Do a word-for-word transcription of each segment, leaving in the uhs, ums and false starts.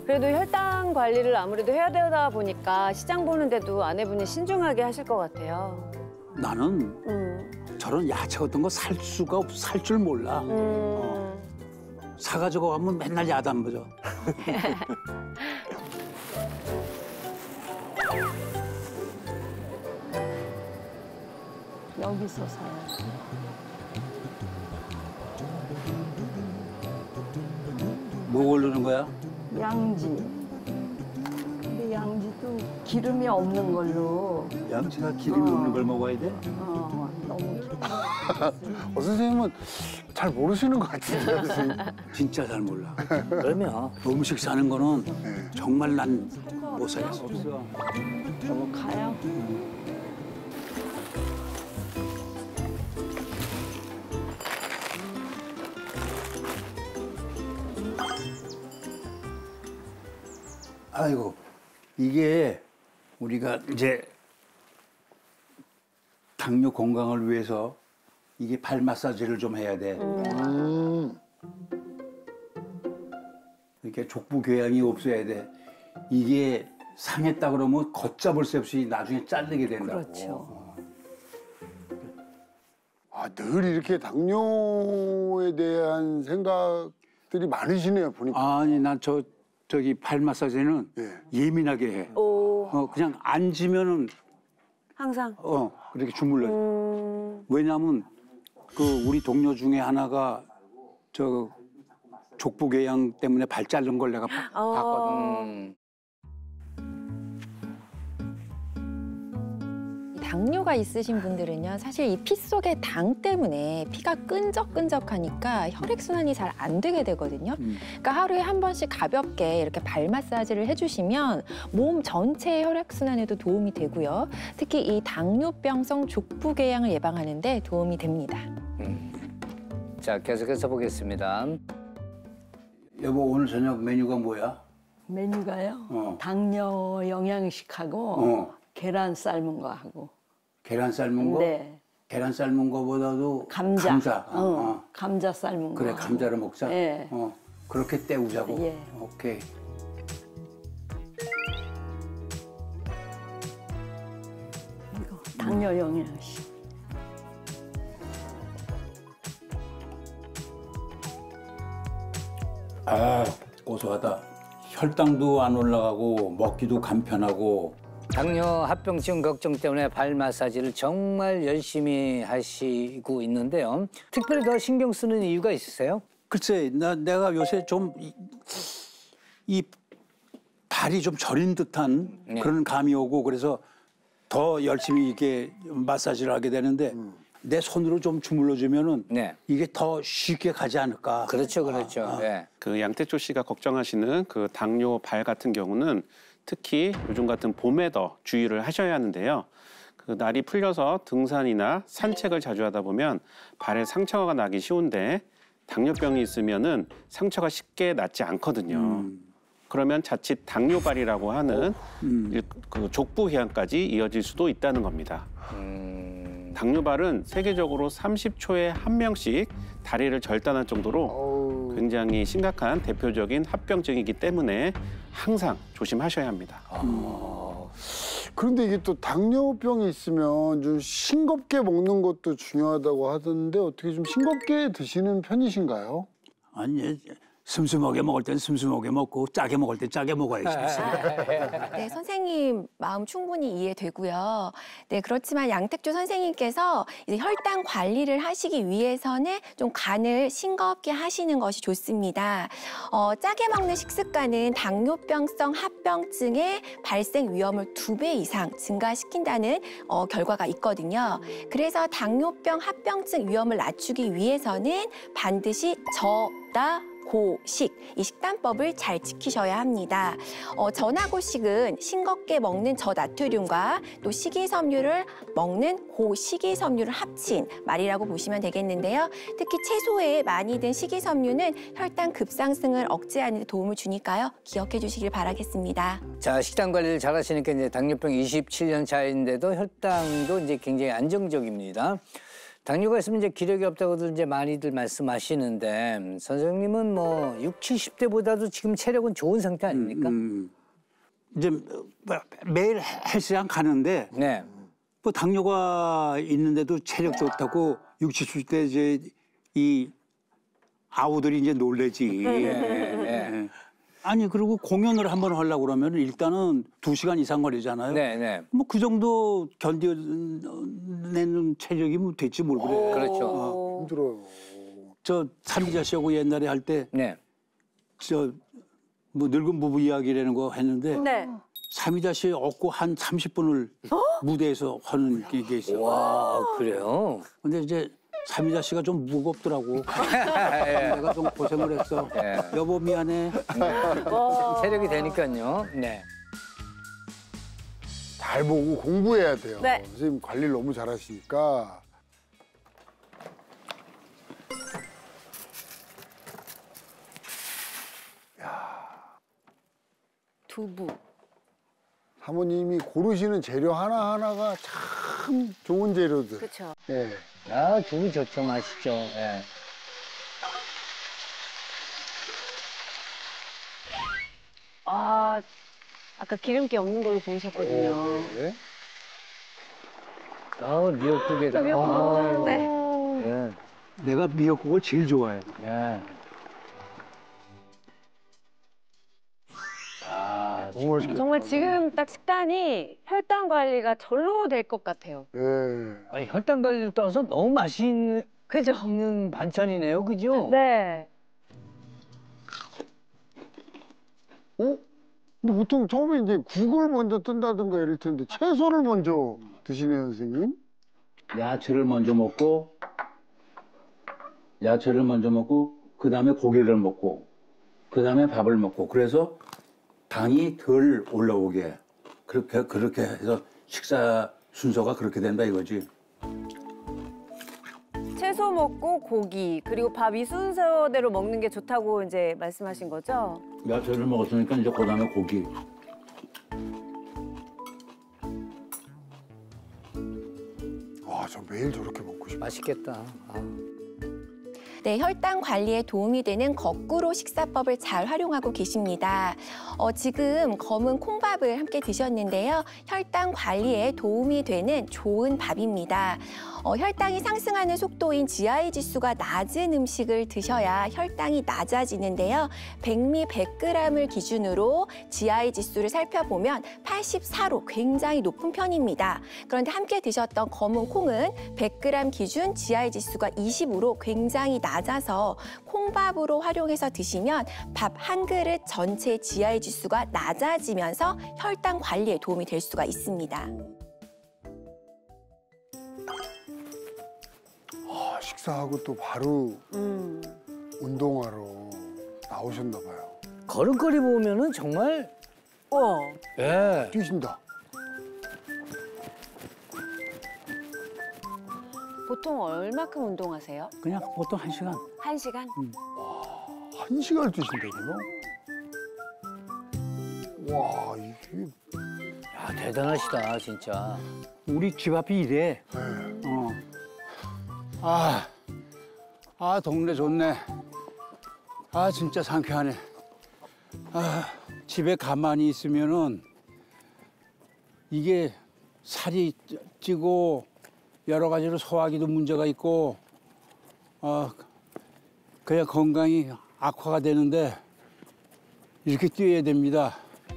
그래도 혈당 관리를 아무래도 해야 되다 보니까 시장 보는데도 아내분이 신중하게 하실 것 같아요. 나는 음. 저런 야채 같은 거 살 수가 없, 살 줄 몰라. 음. 어. 사가지고 가면 맨날 야단 보죠. 여기서 사야지. 뭐 고르는 거야? 양지. 근데 양지도 기름이 없는 걸로. 양치가 기름이 어. 없는 걸 먹어야 돼? 어, 너무 기름. 어, 선생님은 잘 모르시는 것 같은데요, 선생님. 진짜 잘 몰라. 그러면 음식 사는 거는 네. 정말 난 못 사겠어. 너무 가요. 아이고, 이게 우리가 이제 당뇨 건강을 위해서 이게 발 마사지를 좀 해야 돼. 음. 이렇게 족부 교양이 없어야 돼. 이게 상했다 그러면 걷잡을 새 없이 나중에 잘리게 된다고. 그렇죠. 아, 늘 이렇게 당뇨에 대한 생각들이 많으시네요, 보니까. 아니, 난 저 저기 발 마사지는 예. 예민하게 해. 오. 어, 그냥 앉으면은 항상. 어 그렇게 주물러. 음. 왜냐하면 그 우리 동료 중에 하나가 저 족부 궤양 때문에 발 자른 걸 내가 봐- 어. 봤거든. 음. 당뇨가 있으신 분들은요, 사실 이 피 속의 당 때문에 피가 끈적끈적하니까 혈액순환이 잘 안 되게 되거든요. 음. 그러니까 하루에 한 번씩 가볍게 이렇게 발 마사지를 해주시면 몸 전체의 혈액순환에도 도움이 되고요. 특히 이 당뇨병성 족부궤양을 예방하는 데 도움이 됩니다. 음. 자, 계속해서 보겠습니다. 여보 오늘 저녁 메뉴가 뭐야? 메뉴가요. 어. 당뇨 영양식하고 어. 계란 삶은 거 하고. 계란 삶은 거? 네. 계란 삶은 거보다도 감자. 감자. 어, 어, 어. 감자 삶은 그래 거. 하고. 감자를 먹자. 예. 어 그렇게 때우자고. 예. 오케이. 이거 당뇨 영양식. 아 고소하다. 혈당도 안 올라가고 먹기도 간편하고. 당뇨 합병증 걱정 때문에 발 마사지를 정말 열심히 하시고 있는데요. 특별히 더 신경 쓰는 이유가 있으세요? 글쎄, 나 내가 요새 좀 이 발이 좀 저린 듯한 네. 그런 감이 오고 그래서 더 열심히 이렇게 마사지를 하게 되는데 내 손으로 좀 주물러 주면은 네. 이게 더 쉽게 가지 않을까. 그렇죠, 그렇죠. 아, 아. 네. 그 양태조 씨가 걱정하시는 그 당뇨 발 같은 경우는 특히 요즘 같은 봄에 더 주의를 하셔야 하는데요. 그 날이 풀려서 등산이나 산책을 자주 하다 보면 발에 상처가 나기 쉬운데 당뇨병이 있으면은 상처가 쉽게 낫지 않거든요. 음. 그러면 자칫 당뇨발이라고 하는 음. 일- 그 족부회항까지 이어질 수도 있다는 겁니다. 음... 당뇨발은 세계적으로 삼십 초에 한 명씩 다리를 절단할 정도로 어우. 굉장히 심각한 대표적인 합병증이기 때문에 항상 조심하셔야 합니다. 그런데 이게 또 당뇨병이 있으면 좀 싱겁게 먹는 것도 중요하다고 하던데 어떻게 좀 싱겁게 드시는 편이신가요? 아니 슴슴하게 먹을 땐 슴슴하게 먹고 짜게 먹을 땐 짜게 먹어야지. 네, 선생님 마음 충분히 이해되고요. 네, 그렇지만 양택조 선생님께서 이제 혈당 관리를 하시기 위해서는 좀 간을 싱겁게 하시는 것이 좋습니다. 어, 짜게 먹는 식습관은 당뇨병성 합병증의 발생 위험을 두 배 이상 증가시킨다는 어, 결과가 있거든요. 그래서 당뇨병 합병증 위험을 낮추기 위해서는 반드시 저다 고식, 이 식단법을 잘 지키셔야 합니다. 어, 전하고식은 싱겁게 먹는 저나트륨과 또 식이섬유를 먹는 고식이섬유를 합친 말이라고 보시면 되겠는데요. 특히 채소에 많이 든 식이섬유는 혈당 급상승을 억제하는 데 도움을 주니까요. 기억해 주시길 바라겠습니다. 자, 식단 관리를 잘 하시니까 이제 당뇨병 이십칠 년 차인데도 혈당도 이제 굉장히 안정적입니다. 당뇨가 있으면 이제 기력이 없다고도 이제 많이들 말씀하시는데 선생님은 뭐 육십, 칠십 대보다도 지금 체력은 좋은 상태 아닙니까? 음, 이제 뭐 매일 헬스장 가는데 네. 뭐 당뇨가 있는데도 체력 좋다고 육십, 칠십 대 이제 이 아우들이 이제 놀래지. 예. 아니 그리고 공연을 한번 하려고 그러면 일단은 두 시간 이상 걸리잖아요. 네, 네. 뭐 그 정도 견뎌내는 체력이 뭐 됐지 뭘 그래. 그렇죠. 힘들어요. 저 삼이자 씨하고 옛날에 할 때 네. 저 뭐 늙은 부부 이야기라는 거 했는데 네. 삼이자 씨 업고 한 삼십 분을 무대에서 하는 게 있어요. 와, 그래요? 근데 이제 삼이자 씨가 좀 무겁더라고. 내가 좀 고생을 했어. 예. 여보 미안해. 체력이 되니까요. 네. 잘 보고 공부해야 돼요. 네. 선생님 관리를 너무 잘하시니까. 두부. 사모님이 고르시는 재료 하나하나가 참 좋은 재료들. 그렇죠. 예. 아, 두부 좋죠. 맛있죠. 예. 아, 아까 기름기 없는 걸로 보이셨거든요. 네. 아, 미역국에다. 아, 네. 예. 내가 미역국을 제일 좋아해. 예. 아, 너무 맛있겠다. 정말 지금 딱 식단이 혈당 관리가 절로 될 것 같아요. 예. 아니, 혈당 관리를 떠나서 너무 맛있는 그죠? 있는 반찬이네요. 그죠? 네. 어? 근데 보통 처음에 이제 국을 먼저 뜬다든가 이럴 텐데 채소를 먼저 드시네요, 선생님? 야채를 먼저 먹고 야채를 먼저 먹고 그 다음에 고기를 먹고 그 다음에 밥을 먹고 그래서 당이 덜 올라오게 그렇게 그렇게 해서 식사 순서가 그렇게 된다 이거지. 채소 먹고 고기 그리고 밥 이 순서대로 먹는 게 좋다고 이제 말씀하신 거죠? 야채를 먹었으니까 이제 그 다음에 고기. 아, 저 매일 저렇게 먹고 싶어요. 맛있겠다. 아. 네, 혈당 관리에 도움이 되는 거꾸로 식사법을 잘 활용하고 계십니다. 어, 지금 검은 콩밥을 함께 드셨는데요. 혈당 관리에 도움이 되는 좋은 밥입니다. 어, 혈당이 상승하는 속도인 지아이 지수가 낮은 음식을 드셔야 혈당이 낮아지는데요. 백미 백 그램을 기준으로 지아이 지수를 살펴보면 팔십사로 굉장히 높은 편입니다. 그런데 함께 드셨던 검은 콩은 백 그램 기준 지아이 지수가 이십으로 굉장히 낮아서 콩밥으로 활용해서 드시면 밥 한 그릇 전체 지아이 지수가 낮아지면서 혈당 관리에 도움이 될 수가 있습니다. 아, 식사하고 또 바로 음. 운동하러 나오셨나 봐요. 걸음걸이 보면은 정말 우와. 예. 뛰신다. 보통 얼마큼 운동하세요? 그냥 보통 한 시간. 한 시간? 한 시간을 뛰신다고요? 와, 이게 야, 대단하시다, 진짜. 우리 집 앞이 이래. 네. 어. 아, 아 동네 좋네. 아 진짜 상쾌하네. 아 집에 가만히 있으면은 이게 살이 찌- 찌고 여러 가지로 소화기도 문제가 있고 어 그냥 건강이 악화가 되는데 이렇게 뛰어야 됩니다.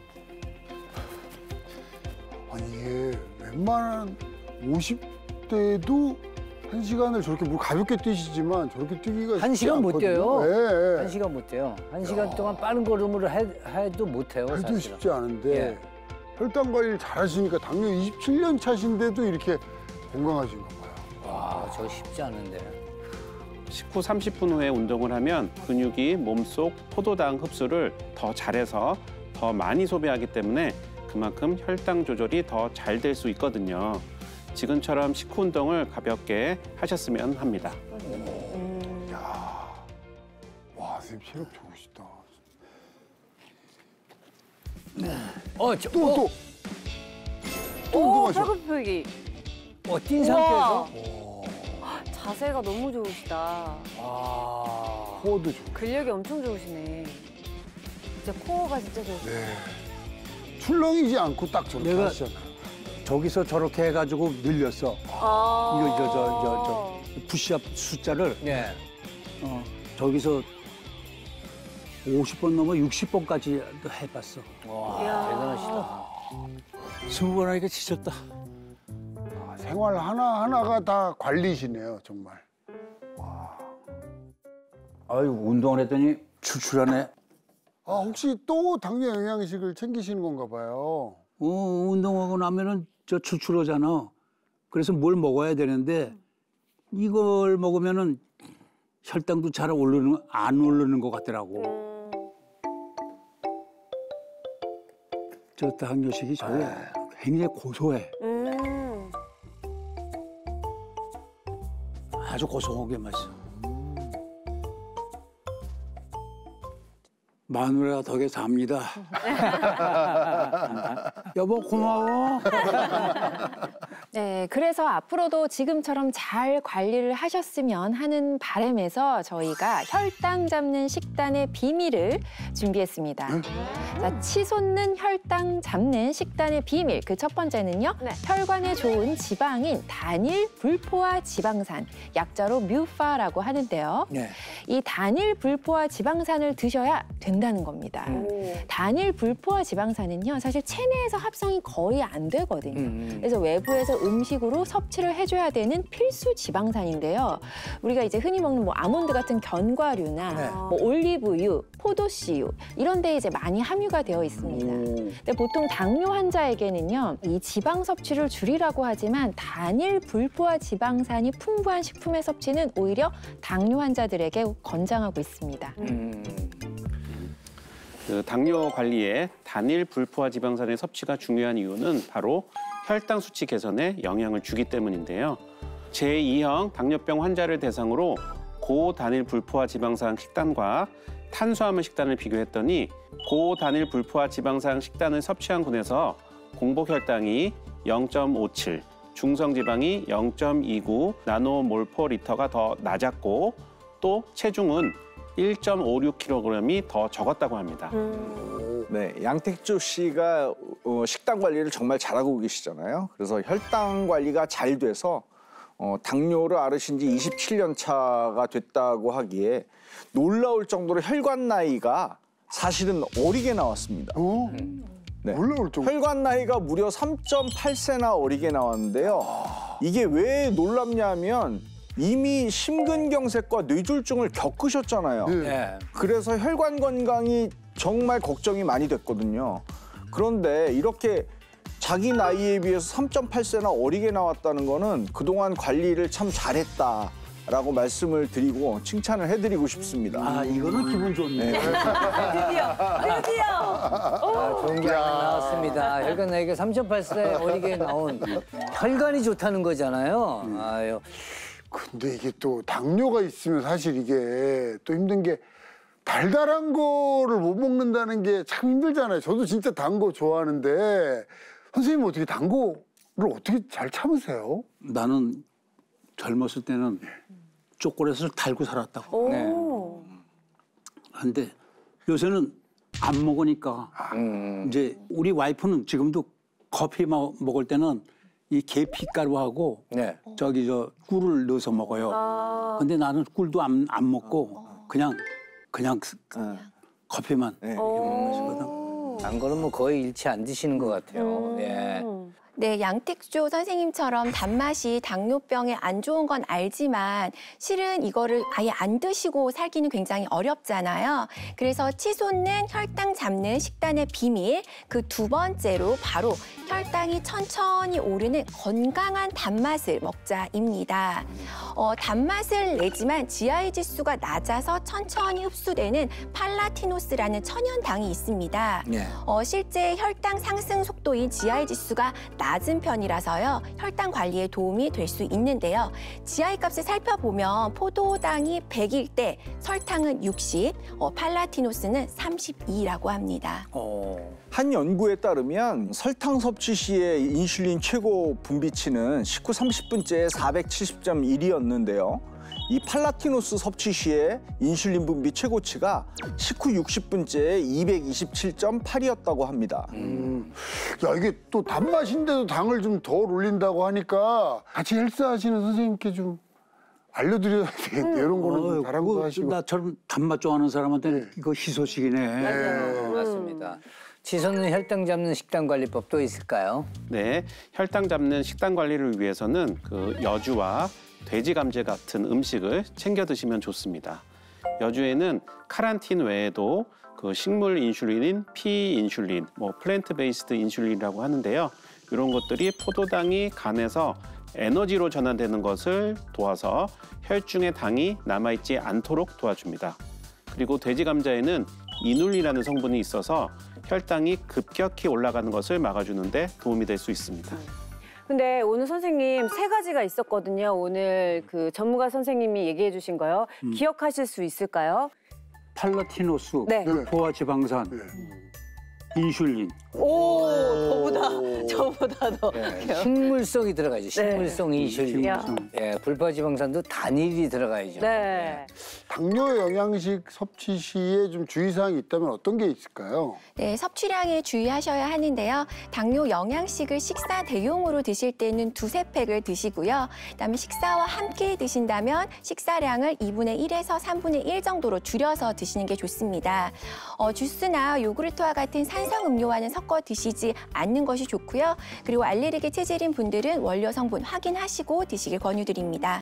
아니 이게 웬만한 오십 대도 한 시간을 저렇게 물 가볍게 뛰시지만 저렇게 뛰기가 한 쉽지 시간 못 않거든요. 뛰어요. 예, 예. 한 시간 못 돼요. 한 시간 동안 빠른 걸음으로 해, 해도 못 해요, 해도 사실은. 쉽지 않은데 예. 혈당 관리를 잘 하시니까 당뇨 이십칠 년 차신데도 이렇게 건강하신가 봐요. 와, 저거 쉽지 않은데. 식후 삼십 분 후에 운동을 하면 근육이 몸속 포도당 흡수를 더 잘해서 더 많이 소비하기 때문에 그만큼 혈당 조절이 더 잘 될 수 있거든요. 지금처럼 식후 운동을 가볍게 하셨으면 합니다. 야, 와 선생님 체력 좋으시다. 어, 저, 또 어, 또 또 오, 운동하셔. 팔굽혀펴기. 어, 뛴 우와. 상태에서. 자세가 너무 좋으시다. 아. 코어도 좋고. 근력이 엄청 좋으시네. 진짜 코어가 진짜 좋으시네. 네. 출렁이지 않고 딱 저렇게 내가- 하시잖아요. 저기서 저렇게 해가지고 늘렸어. 아. 이거 저 저 저 저 푸시업 숫자를 네. 어, 저기서 오십 번 넘어 육십 번까지 해봤어. 와, 이야. 대단하시다. 스무 번 하니까 지쳤다. 아, 생활 하나 하나가 다 관리시네요, 정말. 아유 운동을 했더니 출출하네. 아, 혹시 또 당뇨 영양식을 챙기시는 건가 봐요. 어, 운동하고 나면은 저 출출하잖아. 그래서 뭘 먹어야 되는데 이걸 먹으면은 혈당도 잘 오르는 안 오르는 것 같더라고. 저 당뇨식이 저게 굉장히 고소해. 음. 아주 고소하게 맛있어. 마누라 덕에 삽니다. 여보 고마워. 네, 그래서 앞으로도 지금처럼 잘 관리를 하셨으면 하는 바람에서 저희가 혈당 잡는 식단의 비밀을 준비했습니다. 자, 치솟는 혈당 잡는 식단의 비밀. 그 첫 번째는요. 네. 혈관에 좋은 지방인 단일 불포화 지방산, 약자로 뮤파라고 하는데요. 네. 이 단일 불포화 지방산을 드셔야 된다는 겁니다. 오. 단일 불포화 지방산은요, 사실 체내에서 합성이 거의 안 되거든요. 음. 그래서 외부에서 음식으로 섭취를 해줘야 되는 필수 지방산인데요. 우리가 이제 흔히 먹는 뭐 아몬드 같은 견과류나 네. 뭐 올리브유, 포도씨유 이런 데 이제 많이 함유가 되어 있습니다. 근데 보통 당뇨 환자에게는요, 이 지방 섭취를 줄이라고 하지만 단일 불포화 지방산이 풍부한 식품의 섭취는 오히려 당뇨 환자들에게 권장하고 있습니다. 음. 그 당뇨 관리에 단일 불포화 지방산의 섭취가 중요한 이유는 바로 혈당 수치 개선에 영향을 주기 때문인데요. 제이형 당뇨병 환자를 대상으로 고단일 불포화 지방산 식단과 탄수화물 식단을 비교했더니 고단일 불포화 지방산 식단을 섭취한 군에서 공복 혈당이 영 점 오칠, 중성 지방이 영 점 이구 나노몰포리터가 더 낮았고 또 체중은 일 점 오육 킬로그램이 더 적었다고 합니다. 네, 양택조 씨가 어, 식단 관리를 정말 잘하고 계시잖아요. 그래서 혈당 관리가 잘 돼서 어, 당뇨를 앓으신 지 이십칠 년 차가 됐다고 하기에 놀라울 정도로 혈관 나이가 사실은 어리게 나왔습니다. 어? 네. 놀라울 정도. 혈관 나이가 무려 삼 점 팔 세나 어리게 나왔는데요. 이게 왜 놀랍냐면 이미 심근경색과 뇌졸중을 겪으셨잖아요. 네. 네. 그래서 혈관 건강이 정말 걱정이 많이 됐거든요. 그런데 이렇게 자기 나이에 비해서 삼 점 팔 세나 어리게 나왔다는 거는 그동안 관리를 참 잘했다라고 말씀을 드리고 칭찬을 해드리고 싶습니다. 아 이거는 기분 좋네. 드디어, 드디어. 아, 좋은 게 하나 나왔습니다. 혈관 나이가 삼 점 팔 세 어리게 나온 혈관이 좋다는 거잖아요. 아유. 근데 이게 또 당뇨가 있으면 사실 이게 또 힘든 게 달달한 거를 못 먹는다는 게 참 힘들잖아요. 저도 진짜 단 거 좋아하는데 선생님 어떻게 단 거를 어떻게 잘 참으세요? 나는 젊었을 때는 초콜릿을 달고 살았다고. 네. 오. 근데 요새는 안 먹으니까 음. 이제 우리 와이프는 지금도 커피 마- 먹을 때는 이 계피가루하고 네. 저기 저 꿀을 넣어서 먹어요. 아. 근데 나는 꿀도 안, 안 먹고 그냥 그냥 커피만 네. 오. 단 거는 뭐 거의 일치 안 드시는 것 같아요. 예. 음. 네, 양택조 선생님처럼 단맛이 당뇨병에 안 좋은 건 알지만 실은 이거를 아예 안 드시고 살기는 굉장히 어렵잖아요. 그래서 치솟는 혈당 잡는 식단의 비밀 그 두 번째로 바로 혈당이 천천히 오르는 건강한 단맛을 먹자입니다. 어, 단맛을 내지만 지아이 지수가 낮아서 천천히 흡수되는 팔라티노스라는 천연당이 있습니다. 예. 어, 실제 혈당 상승 속도인 지아이 지수가 낮은 편이라서요. 혈당 관리에 도움이 될 수 있는데요. 지아이 값을 살펴보면 포도당이 백일 때 설탕은 육십, 어, 팔라티노스는 삼십이라고 합니다. 어. 한 연구에 따르면 설탕 섭취 섭취 시의 인슐린 최고 분비치는 식후 삼십 분째에 사백칠십 점 일이었는데요. 이 팔라티노스 섭취 시의 인슐린 분비 최고치가 식후 육십 분째에 이백이십칠 점 팔이었다고 합니다. 음. 야, 이게 또 단맛인데도 당을 좀 덜 올린다고 하니까 같이 헬스하시는 선생님께 좀 알려드려야 되겠네. 이런 거는 좀 잘한 거 하시고. 나처럼 단맛 좋아하는 사람한테는 이거 희소식이네. 맞습니다. 지선은 혈당 잡는 식단 관리법 또 있을까요? 네, 혈당 잡는 식단 관리를 위해서는 그 여주와 돼지 감제 같은 음식을 챙겨 드시면 좋습니다. 여주에는 카란틴 외에도 그 식물 인슐린인 피인슐린, 뭐 플랜트 베이스드 인슐린이라고 하는데요. 이런 것들이 포도당이 간에서 에너지로 전환되는 것을 도와서 혈중에 당이 남아있지 않도록 도와줍니다. 그리고 돼지 감자에는 이눌린이라는 성분이 있어서 혈당이 급격히 올라가는 것을 막아주는데 도움이 될 수 있습니다. 근데 오늘 선생님 세 가지가 있었거든요. 오늘 그 전문가 선생님이 얘기해 주신 거요. 음. 기억하실 수 있을까요? 팔라티노스, 네. 포화 지방산, 인슐린. 오, 저보다, 저보다 더. 네, 식물성이 들어가야죠. 식물성 인슐린. 식물성. 예, 불포지방산도 단일이 들어가야죠. 네. 당뇨 영양식 섭취 시에 좀 주의사항이 있다면 어떤 게 있을까요? 네, 섭취량에 주의하셔야 하는데요. 당뇨 영양식을 식사 대용으로 드실 때는 두세 팩을 드시고요. 그다음에 식사와 함께 드신다면 식사량을 이분의 일에서 삼분의 일 정도로 줄여서 드시는 게 좋습니다. 어, 주스나 요구르트와 같은 산성 음료와는 섞어 드시지 않는 것이 좋고요. 그리고 알레르기 체질인 분들은 원료 성분 확인하시고 드시길 권유드립니다.